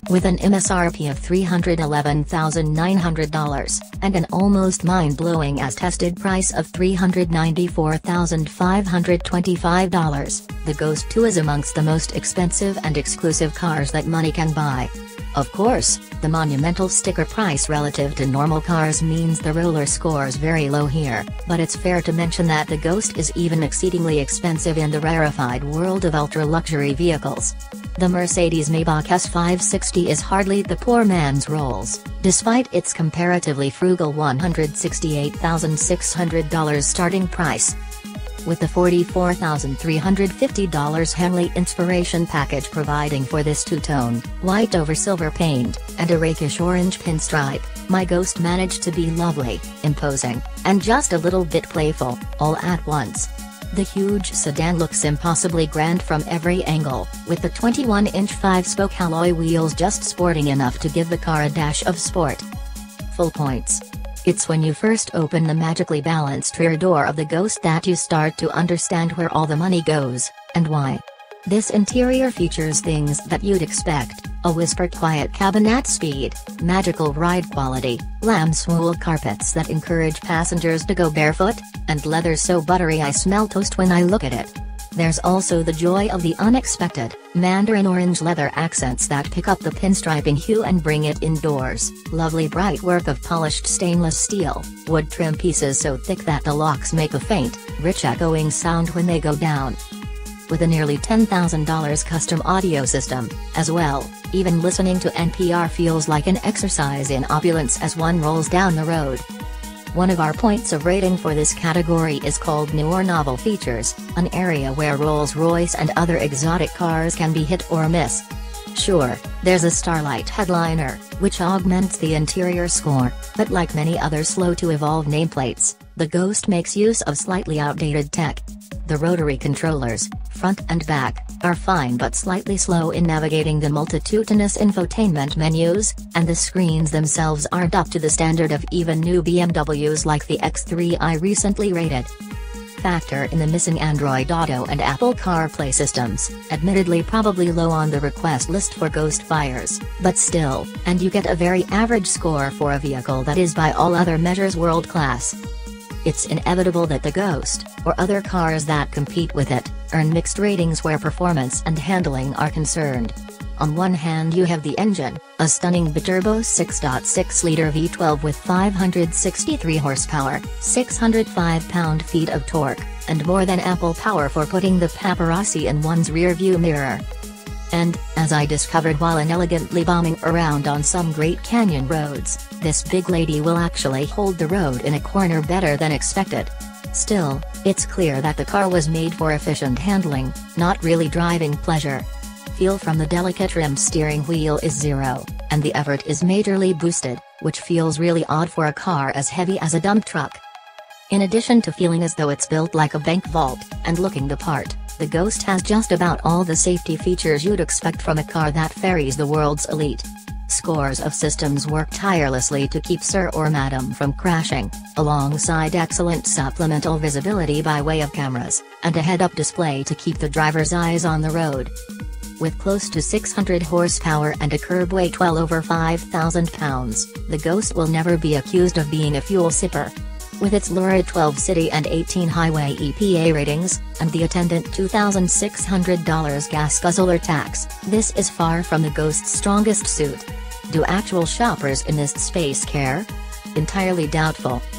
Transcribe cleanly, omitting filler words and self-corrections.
With an MSRP of $311,900, and an almost mind-blowing as-tested price of $394,525, the Ghost 2 is amongst the most expensive and exclusive cars that money can buy. Of course, the monumental sticker price relative to normal cars means the roller scores very low here, but it's fair to mention that the Ghost is even exceedingly expensive in the rarefied world of ultra-luxury vehicles. The Mercedes-Maybach S560 is hardly the poor man's Rolls, despite its comparatively frugal $168,600 starting price. With the $44,350 Henley Inspiration package providing for this two-tone, white over silver paint, and a rakish orange pinstripe, my Ghost managed to be lovely, imposing, and just a little bit playful, all at once. The huge sedan looks impossibly grand from every angle, with the 21-inch 5-spoke alloy wheels just sporting enough to give the car a dash of sport. Full points. It's when you first open the magically balanced rear door of the Ghost that you start to understand where all the money goes, and why. This interior features things that you'd expect: a whisper-quiet cabin at speed, magical ride quality, lamb's wool carpets that encourage passengers to go barefoot, and leather so buttery I smell toast when I look at it. There's also the joy of the unexpected, mandarin orange leather accents that pick up the pinstriping hue and bring it indoors, lovely bright work of polished stainless steel, wood trim pieces so thick that the locks make a faint, rich echoing sound when they go down. With a nearly $10,000 custom audio system, as well, even listening to NPR feels like an exercise in opulence as one rolls down the road. One of our points of rating for this category is called new or novel features, an area where Rolls-Royce and other exotic cars can be hit or miss. Sure, there's a Starlight headliner, which augments the interior score, but like many other slow-to-evolve nameplates, the Ghost makes use of slightly outdated tech. The rotary controllers, front and back, are fine but slightly slow in navigating the multitudinous infotainment menus, and the screens themselves aren't up to the standard of even new BMWs like the X3 I recently rated. Factor in the missing Android Auto and Apple CarPlay systems, admittedly probably low on the request list for Ghost buyers, but still, and you get a very average score for a vehicle that is by all other measures world-class. It's inevitable that the Ghost, or other cars that compete with it, earn mixed ratings where performance and handling are concerned. On one hand you have the engine, a stunning biturbo 6.6-liter V12 with 563 horsepower, 605 pound-feet of torque, and more than ample power for putting the paparazzi in one's rear-view mirror. And, as I discovered while inelegantly bombing around on some Great Canyon roads, this big lady will actually hold the road in a corner better than expected. Still, it's clear that the car was made for efficient handling, not really driving pleasure. Feel from the delicate rimmed steering wheel is zero, and the effort is majorly boosted, which feels really odd for a car as heavy as a dump truck. In addition to feeling as though it's built like a bank vault, and looking the part, the Ghost has just about all the safety features you'd expect from a car that ferries the world's elite. Scores of systems work tirelessly to keep Sir or Madam from crashing, alongside excellent supplemental visibility by way of cameras, and a head-up display to keep the driver's eyes on the road. With close to 600 horsepower and a curb weight well over 5,000 pounds, the Ghost will never be accused of being a fuel sipper. With its lurid 12 city and 18 highway EPA ratings, and the attendant $2,600 gas guzzler tax, this is far from the Ghost's strongest suit. Do actual shoppers in this space care? Entirely doubtful.